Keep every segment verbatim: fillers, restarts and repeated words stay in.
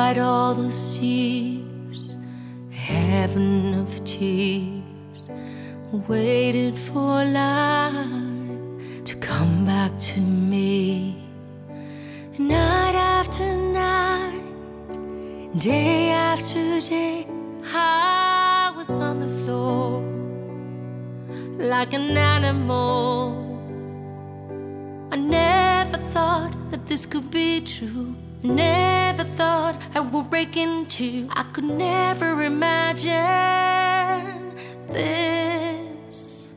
cried all those years, a heaven of tears, waited for light to come back to me. Night after night, day after day, I was on the floor like an animal. I never thought that this could be true. Never thought I would break in two. I could never imagine this.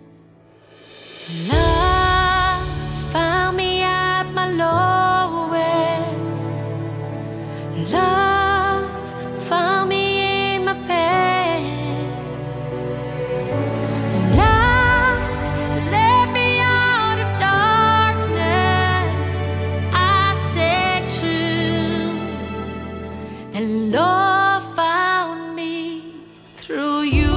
Love found me at my lowest. Love found me in my pain. And love led me out of darkness. I stayed true. And love found me through you.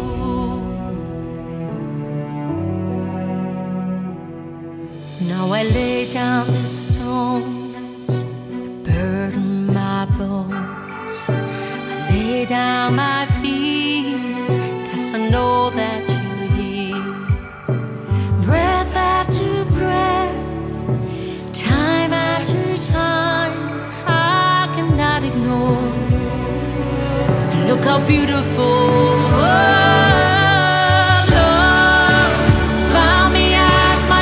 Now I lay down the stones that burden my bones. I lay down my fears, 'cause I know that you're here. Breath after breath, time after time, I cannot ignore. Look how beautiful. Oh, love found me at my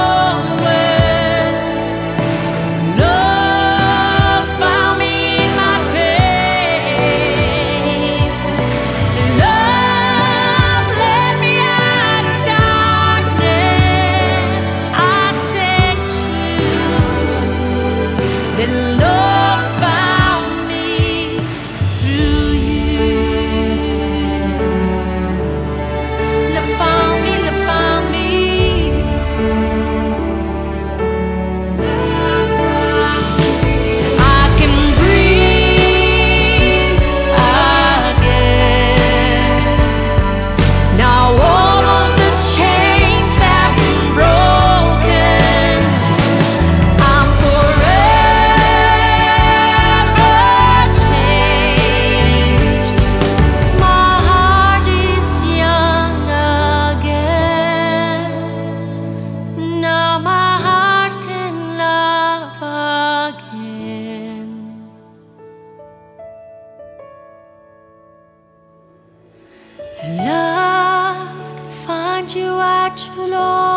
lowest. Love found me in my pain. Love led me out of darkness. I stayed true. Then love found me through you. Love found me, love found me. I can breathe again. Now all of the chains have been broken. I'm forever changed. My heart is young again. Now my heart can love again. Love can find you at your lowest.